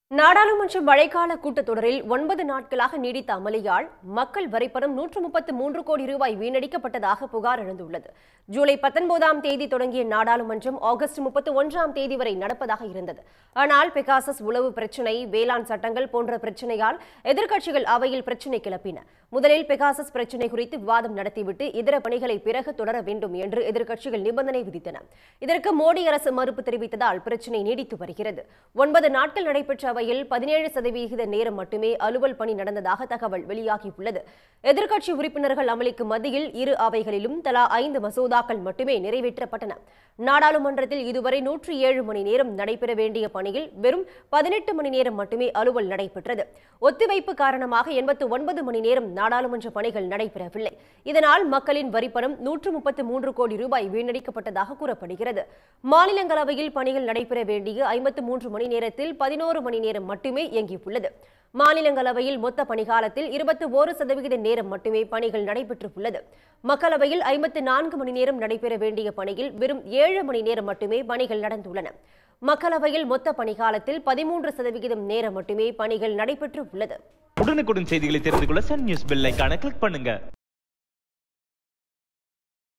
நாடாளுமன்ற மழைக்கால கூட்டத்தொடரில் 9 நாட்களாக நீடித்த அமளியால் மக்கள் வரிப்பணம் 133 கோடி ரூபாய் வீணடிக்கப்பட்டதாக புகார் எழுந்துள்ளது. ஜூலை 19ஆம் தேதி தொடங்கிய நாடாளுமன்றம் ஆகஸ்ட் 31ஆம் தேதி வரை நடப்பதாக இருந்தது. ஆனால் பெகாசஸ் உளவு பிரச்சினை, வேளாண் சட்டங்கள் போன்ற பிரச்சினையால் எதிர்க்கட்சிகள் அவையில் பிரச்சினை கிளப்பின. முதலில் பெகாசஸ் பிரச்சினை குறித்து விவாதம் நடத்திவிட்டு இதர பணிகளை பிறகு தொடர வேண்டும் என்று எதிர்க்கட்சிகள் நிபந்தனை விதித்தன. இதற்கு மோடி அரசு மறுப்பு தெரிவித்ததால் பிரச்சினை நீடித்து வருகிறது. 9 நாட்கள் நடைபெற்ற அவையில் 17% நேரம் மட்டுமே அலுவல் பணி நடந்ததாக தகவல் வெளியாகியுள்ளது. எதிர்க்கட்சி உறுப்பினர்கள் அமளிக்கு மத்தியில் இரு அவைகளிலும் தலா 5 மசோதாக்கள் மட்டுமே நிறைவேற்றப்பட்டன. நாடாளுமன்றத்தில் இதுவரை 107 மணி நேரம் நடைபெற வேண்டிய பணியில் வெறும் 18 மணி நேரம் மட்டுமே அலுவல் நடைபெற்றது. ஒத்திவைப்பு காரணமாக 89 மணி நேரம் நாடாளுமன்ற பணிகள் நடைபெறவில்லை. இதனால் மக்களின் வரிப்பணம் 133 கோடி ரூபாய் வீணடிக்கப்பட்டதாக கூறப்படுகிறது. மாநிலங்களவையில் பணிகள் நடைபெற வேண்டிய 53 மணி நேரத்தில் 11 மணி நேரம் மட்டுமே இயங்கியுள்ளது. மாநிலங்களவையில் மொத்த பணிகாலத்தில் 21% நேரம் மட்டுமே பணிகள் நடைபெற்றுள்ளது. மக்களவையில் 54 மணி நேரம் நடைபெற வேண்டிய பணியில் வெறும் 7 மணி நேரம் மட்டுமே பணிகள் நடந்துள்ளன. மக்களவையில் மொத்த பணிகாலத்தில் 13% நேரம் மட்டுமே பணிகள் நடைபெற்று உள்ளது. உடனுக்குடன் செய்திகளை தெரிந்து கொள்ள சன் நியூஸ் பெல் ஐகானை கிளிக் பண்ணுங்க.